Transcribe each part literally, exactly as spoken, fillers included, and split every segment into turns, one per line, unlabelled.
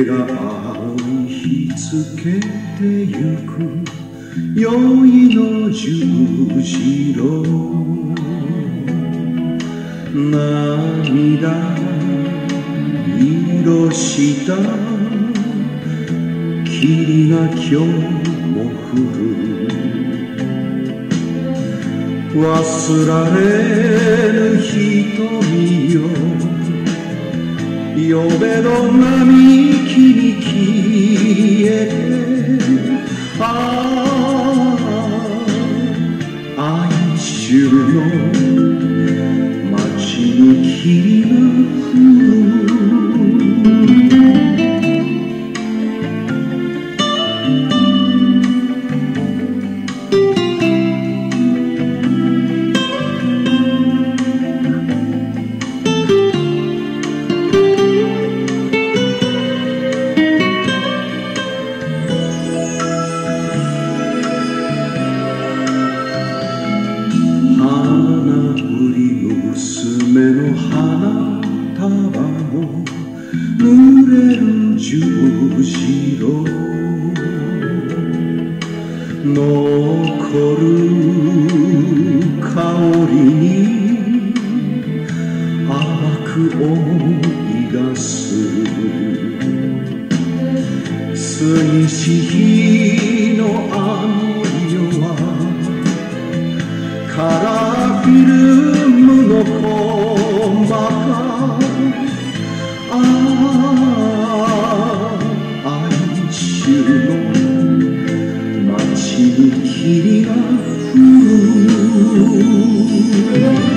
手が青にひっつけてゆく宵の十字路涙色した霧が今日も降る忘られぬ瞳よ呼べど並木に消えてああ哀愁の街に霧が降る娘の花束も濡れる十字路残る香りに甘く思い出す過ぎし日のあの夜はカラーフィルムのコンバカああ哀愁の街に霧が降る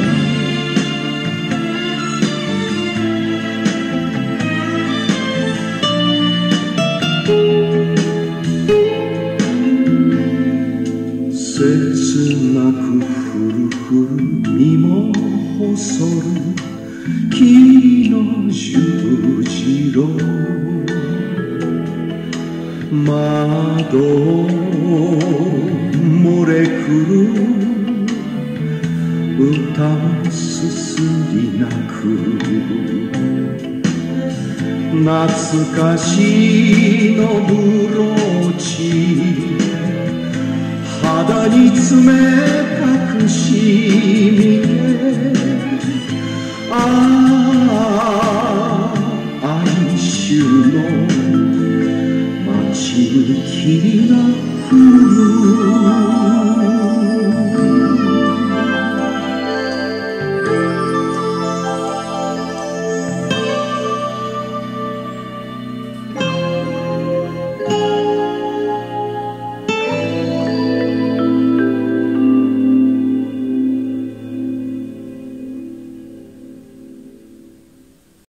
切なくふるふる身も細る霧の十字路窓漏れくる歌もすすり泣く懐かしいのブローチ肌に冷たくしみてああ哀愁の街に霧が降る